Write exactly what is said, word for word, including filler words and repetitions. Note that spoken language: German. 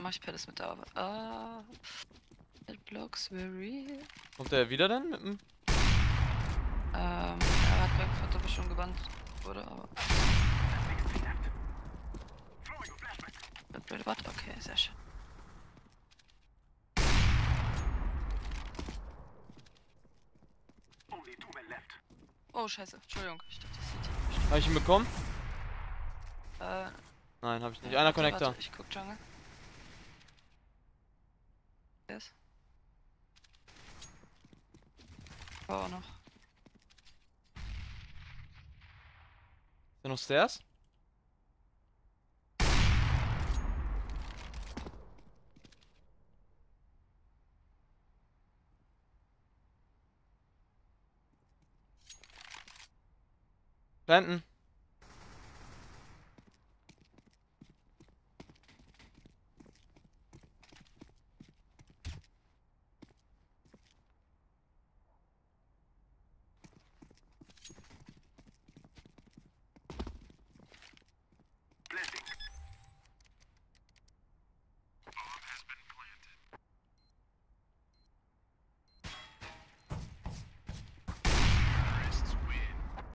dann mach ich Palace mit der Arbeit. Ah. It blocks very. Kommt der wieder dann mit dem? Ähm, er hat Blackfoot aber schon gebannt wurde, aber. Blöde Bot, okay, sehr schön. Oh, scheiße, Entschuldigung, ich dachte, das sieht Hab ich ihn bekommen? Äh, Nein, hab ich nicht. ja, Einer warte, Connector. warte, ich guck Jungle. Yes. Oh, auch noch. Ist da noch Stairs? Planten.